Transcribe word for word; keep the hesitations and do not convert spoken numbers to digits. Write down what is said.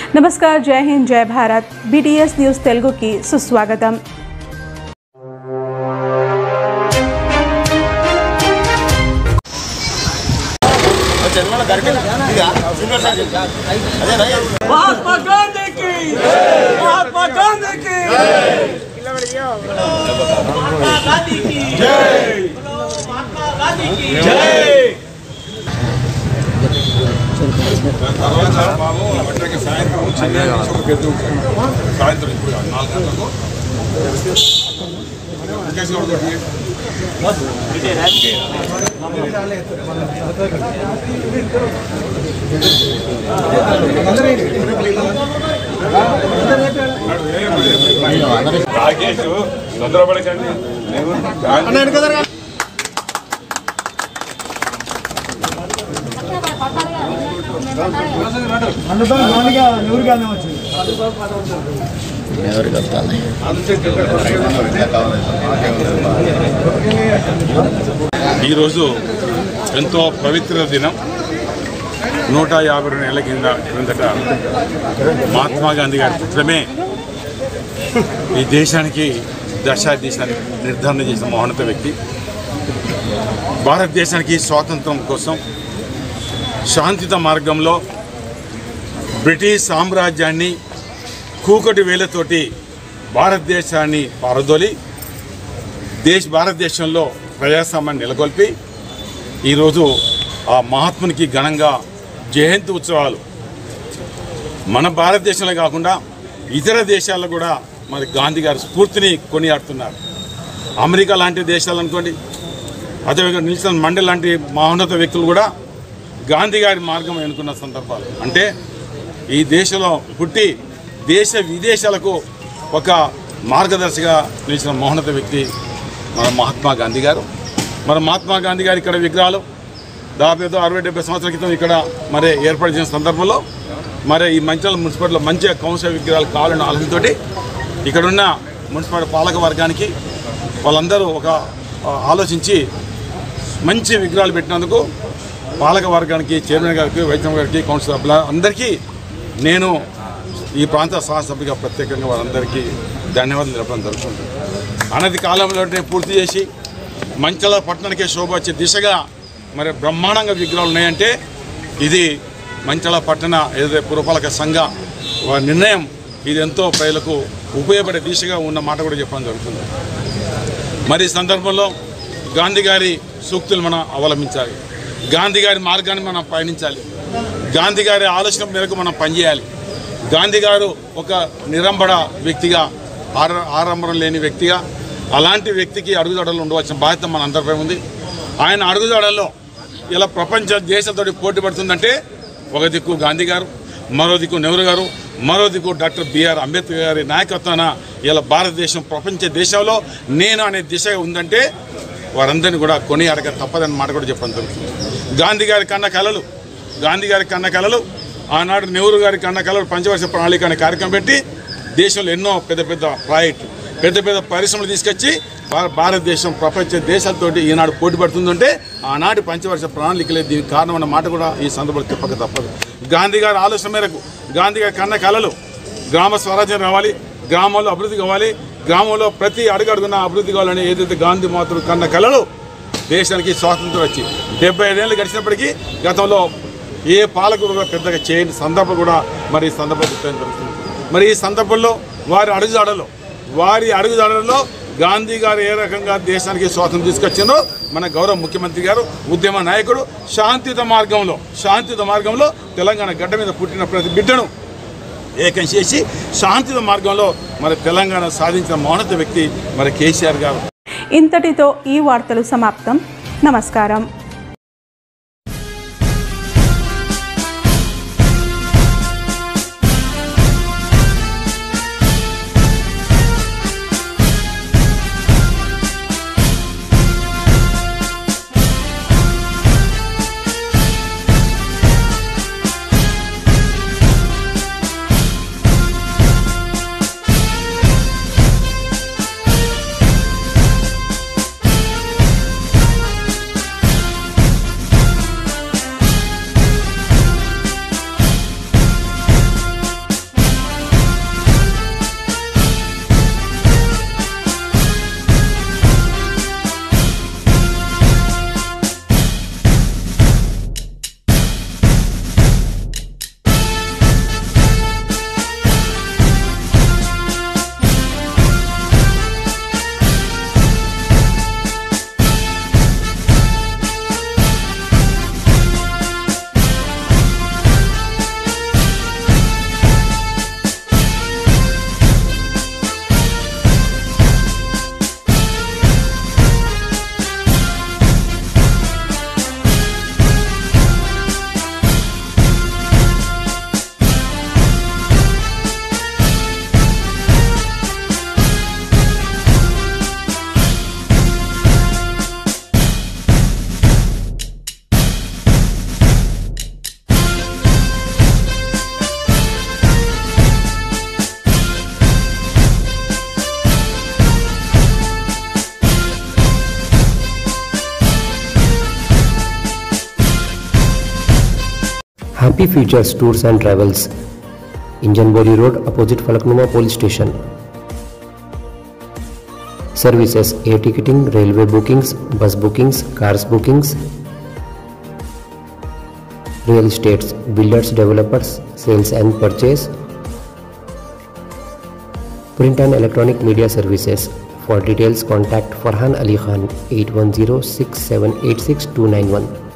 नमस्कार, जय हिंद, जय भारत। बीटीएस न्यूज़ तेलुगु की सुस्वागतम। महात्मा गांधी की महात्मा गांधी की महात्मा गांधी की जय महात्मा गांधी की जय। రాకేష్ తొందరపడకండి. ఈరోజు ఎంతో పవిత్ర దినం. నూట యాభై రెండు నెలల కింద క్రిందట మహాత్మా గాంధీ గారి పుట్టడమే ఈ దేశానికి దశా దిశాన్ని నిర్ధారణ చేసిన మహోన్నత వ్యక్తి. భారతదేశానికి స్వాతంత్రం కోసం శాంతియుత మార్గంలో బ్రిటిష్ సామ్రాజ్యాన్ని కూకటి వేలతోటి భారతదేశాన్ని పారదోలి దేశ భారతదేశంలో ప్రజాస్వామ్యాన్ని నెలకొల్పి ఈరోజు ఆ మహాత్మునికి ఘనంగా జయంతి ఉత్సవాలు మన భారతదేశంలో కాకుండా ఇతర దేశాల్లో కూడా మరి గాంధీ గారి స్ఫూర్తిని కొనియాడుతున్నారు. అమెరికా లాంటి దేశాలు అనుకోండి, అదేవిధంగా నెల్సన్ మండేలా లాంటి మహోన్నత వ్యక్తులు కూడా గాంధీ గారి మార్గం ఎన్నుకున్న సందర్భాలు. అంటే ఈ దేశంలో పుట్టి దేశ విదేశాలకు ఒక మార్గదర్శిగా నిలిచిన మహోన్నత వ్యక్తి మన మహాత్మా గాంధీ గారు. మన మహాత్మా గాంధీ గారు ఇక్కడ విగ్రహాలు దాదాపు అరవై డెబ్బై సంవత్సరాల క్రితం ఇక్కడ మరి ఏర్పాటు చేసిన సందర్భంలో మరి ఈ మంచాల మున్సిపాలిటీలో మంచిగా కౌన్సిల్ విగ్రహాలు కావాలన్న ఆలోచనతోటి ఇక్కడున్న మున్సిపాలిటీ పాలక వర్గానికి వాళ్ళందరూ ఒక ఆలోచించి మంచి విగ్రహాలు పెట్టినందుకు పాలక వర్గానికి, చైర్మన్ గారికి, వైద్యం గారికి, కౌన్సిల్ సభ్యుల అందరికీ నేను ఈ ప్రాంత శాసనసభ్యుగా ప్రత్యేకంగా వారందరికీ ధన్యవాదాలు తెలపడం జరుగుతుంది. అనతి కాలంలోనే పూర్తి చేసి మంచాల పట్టణానికే శోభ వచ్చే దిశగా మరి బ్రహ్మాండంగా విగ్రహాలు ఉన్నాయంటే ఇది మంచాల పట్టణ ఏదైతే పురపాలక సంఘ నిర్ణయం ఇది ఎంతో ప్రజలకు ఉపయోగపడే దిశగా ఉన్న మాట కూడా చెప్పడం జరుగుతుంది. మరి ఈ సందర్భంలో గాంధీ గారి సూక్తులు మనం అవలంబించాలి, గాంధీ గారి మార్గాన్ని మనం పయనించాలి, గాంధీ గారి ఆలోచన మేరకు మనం పనిచేయాలి. గాంధీ గారు ఒక నిరంబడ వ్యక్తిగా, ఆర ఆరంభం లేని వ్యక్తిగా, అలాంటి వ్యక్తికి అడుగుజాడల్లో ఉండవలసిన బాధ్యత మన అందరిపై ఉంది. ఆయన అడుగుజాడల్లో ఇలా ప్రపంచ దేశాలతో పోటీ పడుతుందంటే ఒక దిక్కు గాంధీ గారు, మరో దిక్కు నెహ్రూ గారు, మరో దిక్కు డాక్టర్ బిఆర్ అంబేద్కర్ గారి నాయకత్వాన ఇలా భారతదేశం ప్రపంచ దేశంలో నేను అనే దిశగా ఉందంటే వారందరినీ కూడా కొని అడగ తప్పదని మాట కూడా చెప్పడం జరుగుతుంది. గాంధీ గారి కన్న కళలు గాంధీ గారి కన్న కళలు ఆనాడు నెహ్రూ గారి కన్న కళలు పంచవర్ష ప్రణాళిక అనే కార్యక్రమం పెట్టి దేశంలో ఎన్నో పెద్ద పెద్ద ప్రాజెక్టు పెద్ద పెద్ద పరిశ్రమలు తీసుకొచ్చి భారతదేశం ప్రపంచ దేశాలతోటి ఈనాడు పోటీ పడుతుందంటే ఆనాటి పంచవర్ష ప్రణాళికలే దీనికి కారణం అన్న మాట కూడా ఈ సందర్భంలో చెప్పక తప్పదు. గాంధీ గారి ఆలోచన మేరకు గాంధీ గారి కన్న కళలు గ్రామ స్వరాజ్యం రావాలి, గ్రామంలో అభివృద్ధి కావాలి, గ్రామంలో ప్రతి అడుగడుగున అభివృద్ధి కావాలని ఏదైతే గాంధీ మాతృ కన్న కళలు దేశానికి స్వాతంత్రం వచ్చి డెబ్బై ఐదేళ్ళు గడిచినప్పటికీ గతంలో ఏ పాలకుడు కూడా పెద్దగా చేయని సందర్భం కూడా మరి ఈ సందర్భంలో గుర్తించడం జరుగుతుంది. మరి ఈ సందర్భంలో వారి అడుగుజాడలో వారి అడుగుజాడలలో గాంధీ గారు ఏ రకంగా దేశానికి స్వాతంత్రం తీసుకొచ్చిందో మన గౌరవ ముఖ్యమంత్రి గారు ఉద్యమ నాయకుడు శాంతియుత మార్గంలో శాంతియుత మార్గంలో తెలంగాణ గడ్డ మీద పుట్టిన ప్రతి బిడ్డను ఏకం చేసి శాంతియుత మార్గంలో మరి తెలంగాణ సాధించిన మహోన్నత వ్యక్తి మరి కేసీఆర్ గారు. ఇంతటితో ఈ వార్తలు సమాప్తం. నమస్కారం. Happy Futures Tours and Travels, Injanbori Road, opposite Falaknuma Police Station. Services: air ticketing, railway bookings, bus bookings, cars bookings. Real estates: builders, developers, sales and purchase. Print and electronic media services. For details, contact Farhan Ali Khan, eight one zero six seven eight six two nine one.